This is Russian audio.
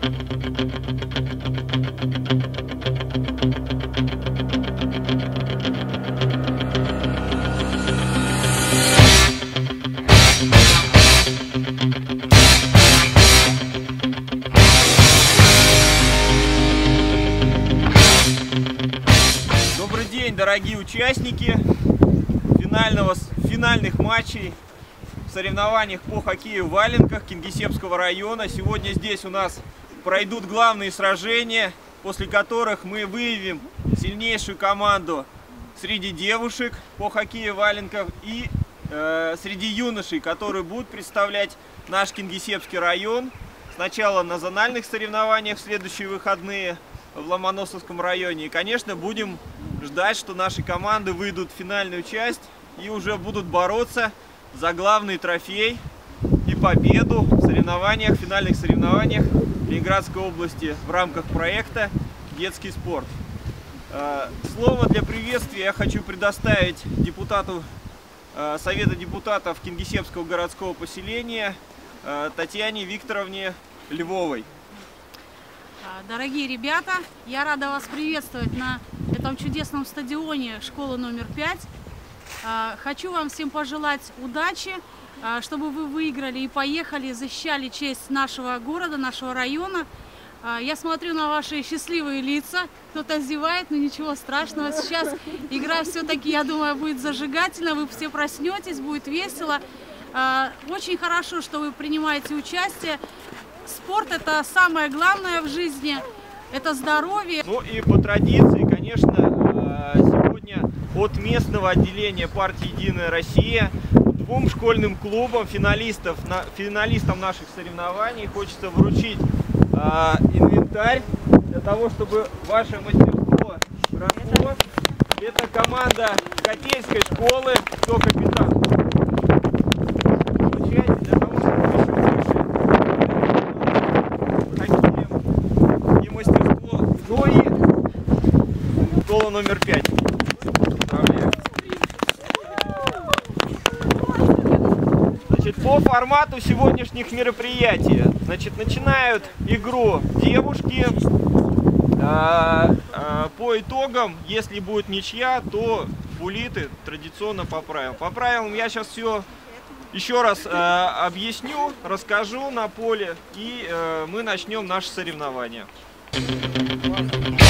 Добрый день, дорогие участники финальных матчей в соревнованиях по хоккею в валенках Кингисеппского района. Сегодня здесь у нас пройдут главные сражения, после которых мы выявим сильнейшую команду среди девушек по хоккею в валенках и среди юношей, которые будут представлять наш Кингисеппский район. Сначала на зональных соревнованиях в следующие выходные в Ломоносовском районе. И, конечно, будем ждать, что наши команды выйдут в финальную часть и уже будут бороться за главный трофей и победу в финальных соревнованиях Ленинградской области в рамках проекта «Детский спорт». Слово для приветствия я хочу предоставить депутату Совета депутатов Кингисеппского городского поселения Татьяне Викторовне Львовой. Дорогие ребята, я рада вас приветствовать на этом чудесном стадионе школы номер 5. Хочу вам всем пожелать удачи, чтобы вы выиграли и поехали, защищали честь нашего города, нашего района. Я смотрю на ваши счастливые лица, кто-то зевает, но ничего страшного. Сейчас игра все-таки, я думаю, будет зажигательна, вы все проснетесь, будет весело. Очень хорошо, что вы принимаете участие. Спорт — это самое главное в жизни, это здоровье. Ну и по традиции, конечно, сегодня от местного отделения партии «Единая Россия» двум школьным клубам, финалистам наших соревнований, хочется вручить инвентарь для того, чтобы ваше мастерство росло. Это команда Котельской школы, кто капитан. Получайте для того, чтобы еще больше и мастерство Зои, школа номер 5. По формату сегодняшних мероприятий, начинают игру девушки. По итогам, если будет ничья, то буллиты традиционно по правилам. По правилам я сейчас все еще раз объясню, расскажу на поле, и мы начнем наши соревнования.